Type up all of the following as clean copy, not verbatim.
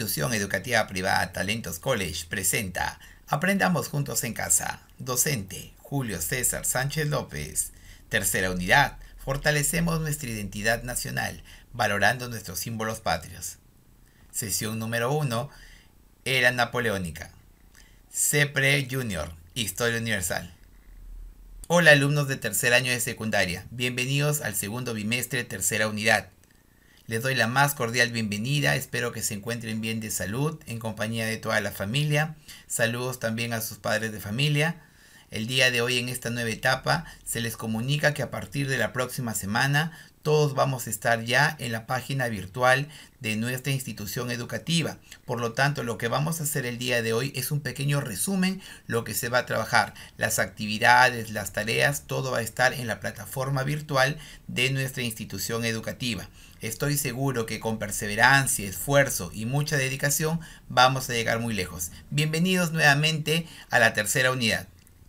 institución educativa privada Talentos College presenta Aprendamos Juntos en Casa. Docente Julio César Sánchez López. Tercera unidad. Fortalecemos nuestra identidad nacional, valorando nuestros símbolos patrios. Sesión número 1. Era napoleónica. CEPRE Junior. Historia Universal. Hola alumnos de tercer año de secundaria. Bienvenidos al segundo bimestre, tercera unidad. Les doy la más cordial bienvenida, espero que se encuentren bien de salud, en compañía de toda la familia. Saludos también a sus padres de familia. El día de hoy, en esta nueva etapa, se les comunica que a partir de la próxima semana todos vamos a estar ya en la página virtual de nuestra institución educativa. Por lo tanto, lo que vamos a hacer el día de hoy es un pequeño resumen, lo que se va a trabajar, las actividades, las tareas, todo va a estar en la plataforma virtual de nuestra institución educativa. Estoy seguro que con perseverancia, esfuerzo y mucha dedicación vamos a llegar muy lejos. Bienvenidos nuevamente a la tercera unidad.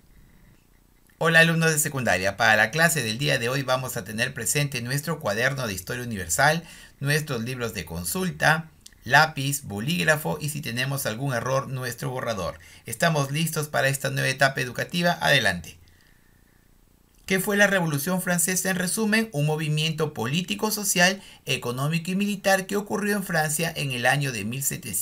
Hola alumnos de secundaria, para la clase del día de hoy vamos a tener presente nuestro cuaderno de Historia Universal, nuestros libros de consulta, lápiz, bolígrafo y si tenemos algún error, nuestro borrador. ¿Estamos listos para esta nueva etapa educativa? Adelante. ¿Qué fue la Revolución Francesa? En resumen, un movimiento político, social, económico y militar que ocurrió en Francia en el año de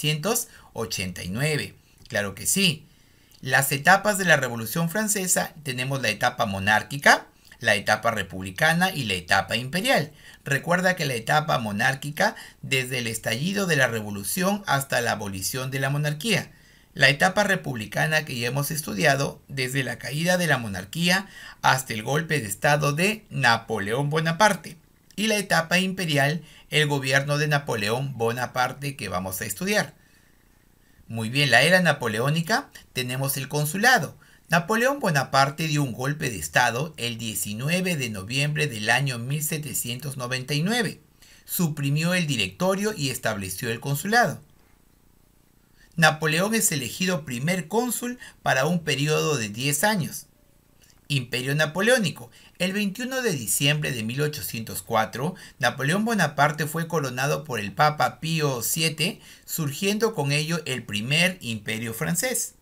1789. Claro que sí. Las etapas de la Revolución Francesa tenemos la etapa monárquica, la etapa republicana y la etapa imperial. Recuerda que la etapa monárquica desde el estallido de la Revolución hasta la abolición de la monarquía. La etapa republicana que ya hemos estudiado desde la caída de la monarquía hasta el golpe de estado de Napoleón Bonaparte. Y la etapa imperial, el gobierno de Napoleón Bonaparte que vamos a estudiar. Muy bien, la era napoleónica tenemos el consulado. Napoleón Bonaparte dio un golpe de estado el 19 de noviembre del año 1799. Suprimió el directorio y estableció el consulado. Napoleón es elegido primer cónsul para un periodo de 10 años. Imperio Napoleónico. El 21 de diciembre de 1804, Napoleón Bonaparte fue coronado por el Papa Pío VII, surgiendo con ello el primer imperio francés.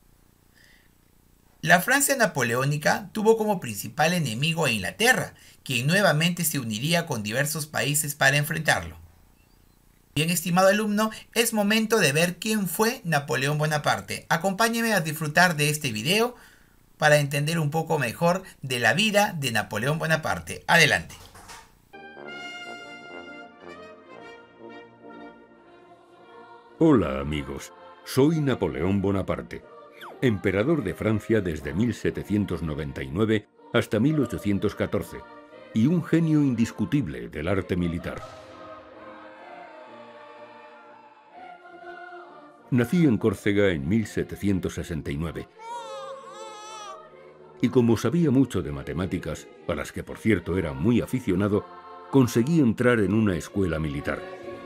La Francia napoleónica tuvo como principal enemigo a Inglaterra, quien nuevamente se uniría con diversos países para enfrentarlo. Bien, estimado alumno, es momento de ver quién fue Napoleón Bonaparte. Acompáñeme a disfrutar de este video para entender un poco mejor de la vida de Napoleón Bonaparte. Adelante. Hola amigos, soy Napoleón Bonaparte, emperador de Francia desde 1799 hasta 1814 y un genio indiscutible del arte militar. Nací en Córcega en 1769. Y como sabía mucho de matemáticas, a las que por cierto era muy aficionado, conseguí entrar en una escuela militar.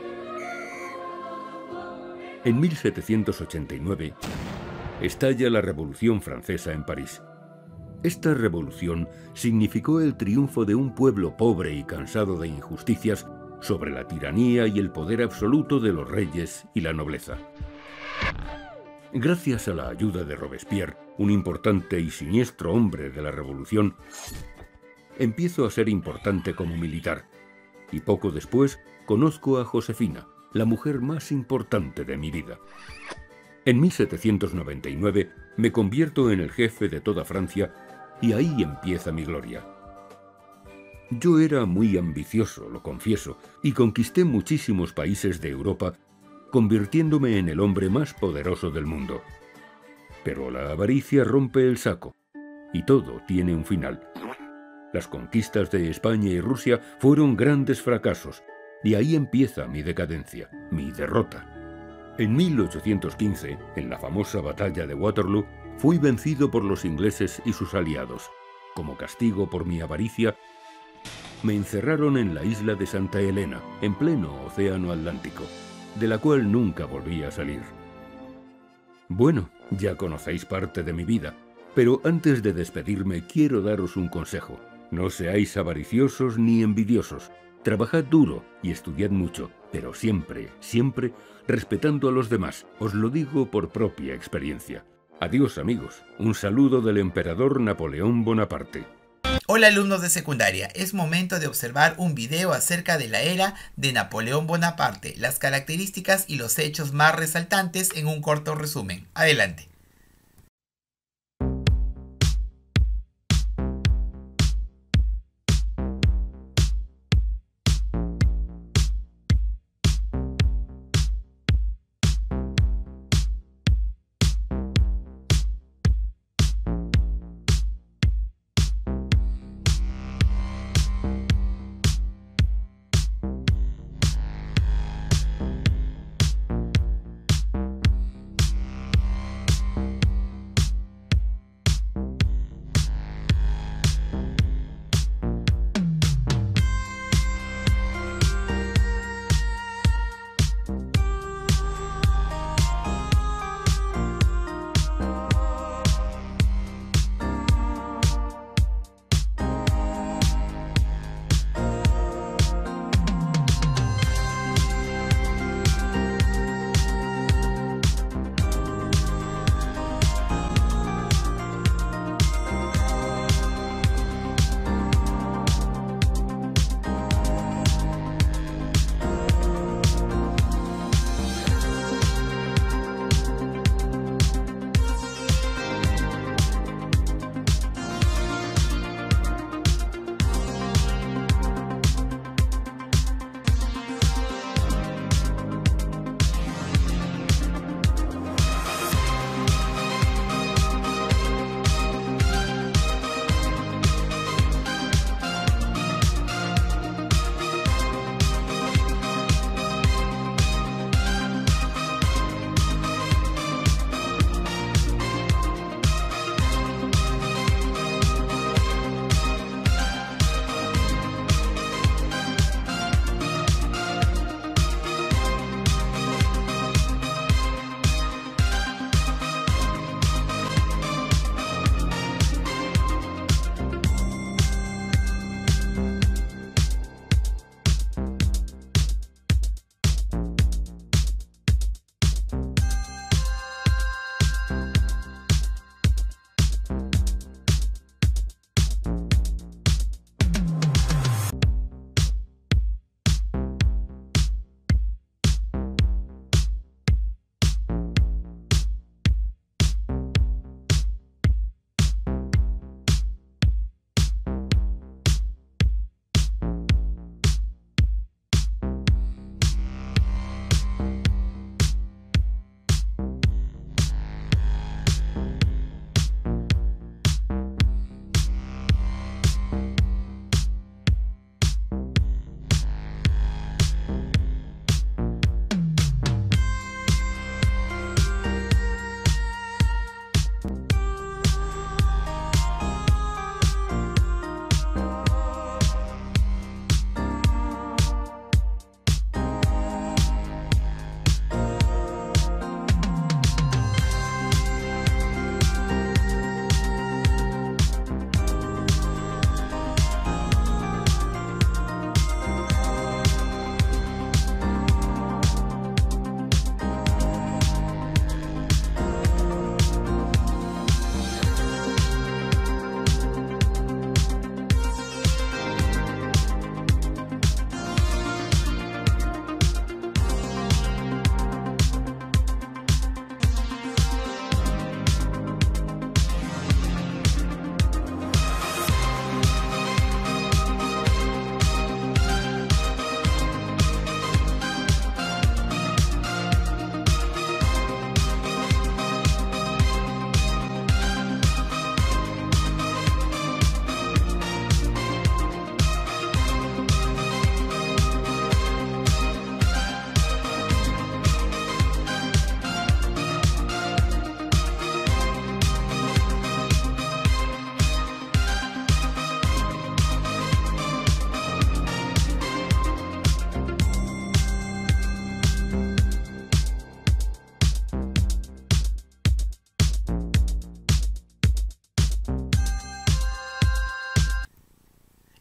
En 1789 estalla la Revolución Francesa en París. Esta revolución significó el triunfo de un pueblo pobre y cansado de injusticias sobre la tiranía y el poder absoluto de los reyes y la nobleza. Gracias a la ayuda de Robespierre, un importante y siniestro hombre de la Revolución, empiezo a ser importante como militar, y poco después conozco a Josefina, la mujer más importante de mi vida. En 1799 me convierto en el jefe de toda Francia y ahí empieza mi gloria. Yo era muy ambicioso, lo confieso, y conquisté muchísimos países de Europa, convirtiéndome en el hombre más poderoso del mundo. Pero la avaricia rompe el saco, y todo tiene un final. Las conquistas de España y Rusia fueron grandes fracasos, y ahí empieza mi decadencia, mi derrota. En 1815, en la famosa batalla de Waterloo, fui vencido por los ingleses y sus aliados. Como castigo por mi avaricia, me encerraron en la isla de Santa Elena, en pleno océano Atlántico, de la cual nunca volví a salir. Bueno, ya conocéis parte de mi vida, pero antes de despedirme quiero daros un consejo. No seáis avariciosos ni envidiosos. Trabajad duro y estudiad mucho, pero siempre, siempre respetando a los demás. Os lo digo por propia experiencia. Adiós, amigos. Un saludo del emperador Napoleón Bonaparte. Hola alumnos de secundaria, es momento de observar un video acerca de la era de Napoleón Bonaparte, las características y los hechos más resaltantes en un corto resumen. Adelante.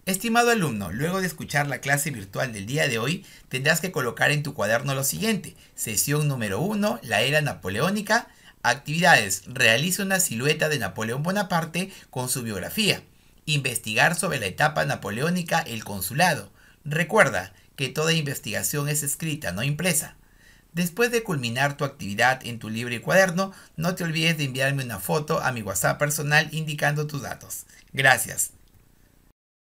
Estimado alumno, luego de escuchar la clase virtual del día de hoy, tendrás que colocar en tu cuaderno lo siguiente. Sesión número 1, la era napoleónica. Actividades, realiza una silueta de Napoleón Bonaparte con su biografía. Investigar sobre la etapa napoleónica, el consulado. Recuerda que toda investigación es escrita, no impresa. Después de culminar tu actividad en tu libro y cuaderno, no te olvides de enviarme una foto a mi WhatsApp personal indicando tus datos. Gracias.